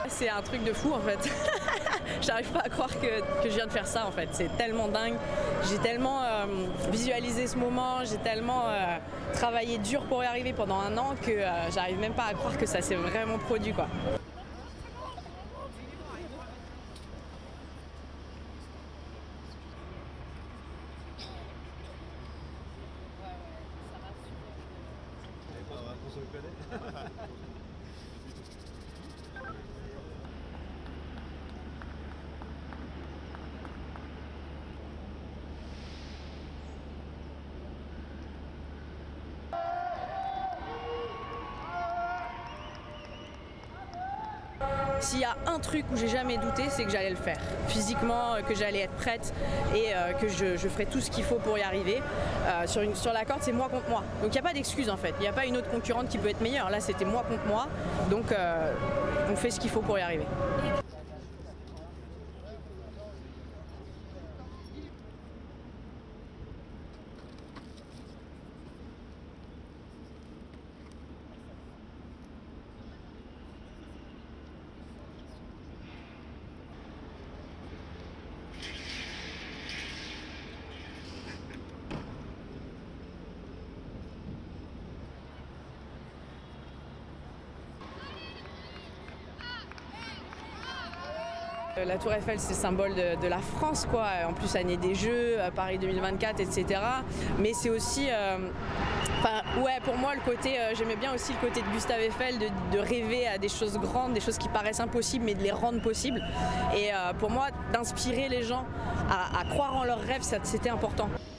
C'est un truc de fou en fait. J'arrive pas à croire que je viens de faire ça en fait. C'est tellement dingue. J'ai tellement visualisé ce moment, j'ai tellement travaillé dur pour y arriver pendant un an que j'arrive même pas à croire que ça s'est vraiment produit quoi. S'il y a un truc où j'ai jamais douté, c'est que j'allais le faire. Physiquement, que j'allais être prête et que je ferais tout ce qu'il faut pour y arriver. Sur la corde, c'est moi contre moi. Donc il n'y a pas d'excuse en fait. Il n'y a pas une autre concurrente qui peut être meilleure. Là, c'était moi contre moi. Donc on fait ce qu'il faut pour y arriver. La Tour Eiffel, c'est le symbole de la France, quoi. En plus, année des Jeux, Paris 2024, etc. Mais c'est aussi, ouais, pour moi, le côté, j'aimais bien aussi le côté de Gustave Eiffel, de rêver à des choses grandes, des choses qui paraissent impossibles, mais de les rendre possibles. Et pour moi, d'inspirer les gens à croire en leurs rêves, c'était important.